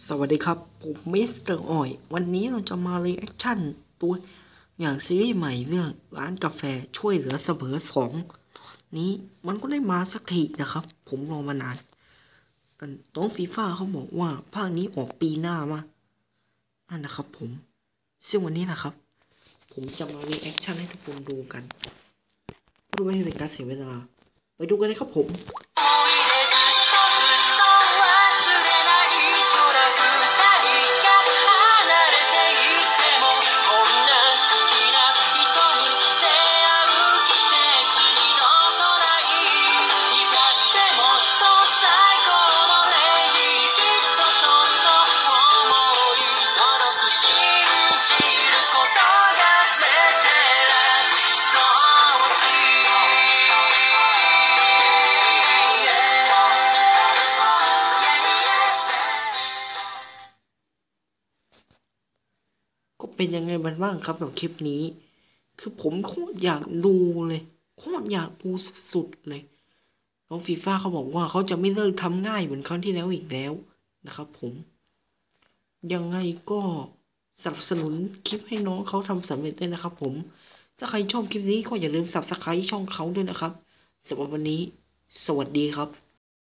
สวัสดีครับผมมิสเตอร์ออยวันนี้เราจะมารีแอคชั่นตัวอย่างซีรีส์ใหม่เรื่องร้านกาแฟช่วยเหลือเสมอสองนี้มันก็ได้มาสักทีนะครับผมรอมานานแต่น้องฟีฟ่าเขาบอกว่าภาคนี้ออกปีหน้ามานั่นนะครับผมซึ่งวันนี้นะครับผมจะมารีแอคชั่นให้ทุกคนดูกันเพื่อไม่ให้เป็นการเสียเวลาไปดูกันเลยครับผมก็เป็นยังไงบ้างครับกับคลิปนี้คือผมโคตรอยากดูเลยโคตรอยากดูสุดๆเลยน้องฟีฟ่าเขาบอกว่าเขาจะไม่เลิกทำง่ายเหมือนครั้งที่แล้วอีกแล้วนะครับผมยังไงก็สนับสนุนคลิปให้น้องเขาทำสำเร็จด้วยนะครับผมถ้าใครชอบคลิปนี้ก็อย่าลืม Subscribe ช่องเขาด้วยนะครับสำหรับวันนี้สวัสดีครับ